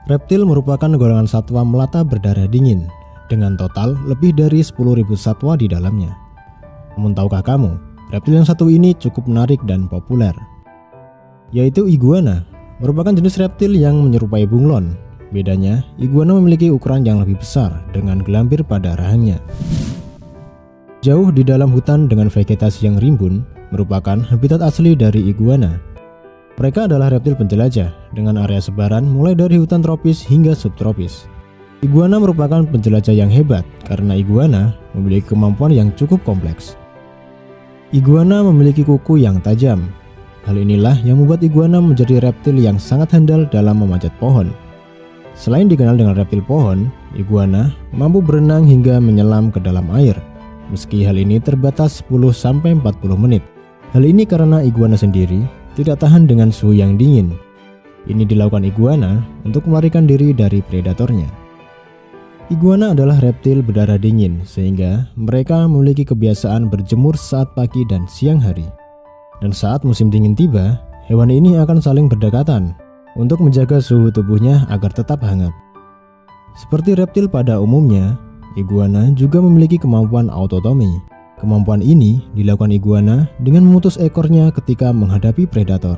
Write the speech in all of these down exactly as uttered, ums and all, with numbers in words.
Reptil merupakan golongan satwa melata berdarah dingin dengan total lebih dari sepuluh ribu satwa di dalamnya. Namun tahukah kamu, reptil yang satu ini cukup menarik dan populer, yaitu iguana. Merupakan jenis reptil yang menyerupai bunglon. Bedanya, iguana memiliki ukuran yang lebih besar dengan gelambir pada rahangnya. Jauh di dalam hutan dengan vegetasi yang rimbun merupakan habitat asli dari iguana. Mereka adalah reptil penjelajah dengan area sebaran mulai dari hutan tropis hingga subtropis. Iguana merupakan penjelajah yang hebat karena iguana memiliki kemampuan yang cukup kompleks. Iguana memiliki kuku yang tajam. Hal inilah yang membuat iguana menjadi reptil yang sangat handal dalam memanjat pohon. Selain dikenal dengan reptil pohon, iguana mampu berenang hingga menyelam ke dalam air. Meski hal ini terbatas sepuluh sampai empat puluh menit. Hal ini karena iguana sendiri tidak tahan dengan suhu yang dingin. Ini dilakukan iguana untuk melarikan diri dari predatornya. Iguana adalah reptil berdarah dingin sehingga mereka memiliki kebiasaan berjemur saat pagi dan siang hari. Dan saat musim dingin tiba, hewan ini akan saling berdekatan untuk menjaga suhu tubuhnya agar tetap hangat. Seperti reptil pada umumnya, iguana juga memiliki kemampuan autotomi. Kemampuan ini dilakukan iguana dengan memutus ekornya ketika menghadapi predator.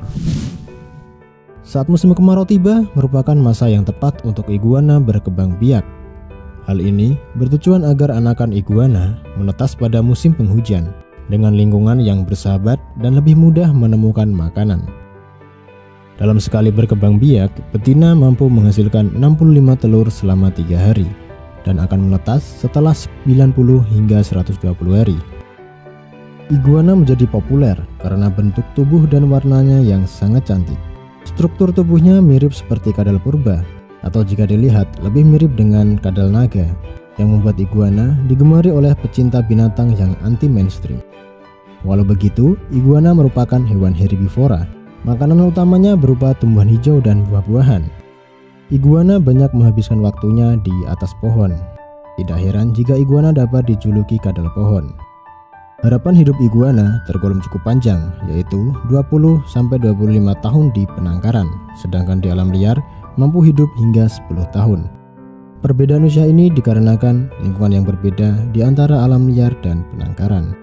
Saat musim kemarau tiba merupakan masa yang tepat untuk iguana berkembang biak. Hal ini bertujuan agar anakan iguana menetas pada musim penghujan dengan lingkungan yang bersahabat dan lebih mudah menemukan makanan. Dalam sekali berkembang biak, betina mampu menghasilkan enam puluh lima telur selama tiga hari dan akan menetas setelah sembilan puluh hingga seratus dua puluh hari. Iguana menjadi populer karena bentuk tubuh dan warnanya yang sangat cantik. Struktur tubuhnya mirip seperti kadal purba, atau jika dilihat lebih mirip dengan kadal naga, yang membuat iguana digemari oleh pecinta binatang yang anti mainstream. Walau begitu, iguana merupakan hewan herbivora. Makanan utamanya berupa tumbuhan hijau dan buah-buahan. Iguana banyak menghabiskan waktunya di atas pohon. Tidak heran jika iguana dapat dijuluki kadal pohon. Harapan hidup iguana tergolong cukup panjang, yaitu dua puluh sampai dua puluh lima tahun di penangkaran, sedangkan di alam liar mampu hidup hingga sepuluh tahun. Perbedaan usia ini dikarenakan lingkungan yang berbeda di antara alam liar dan penangkaran.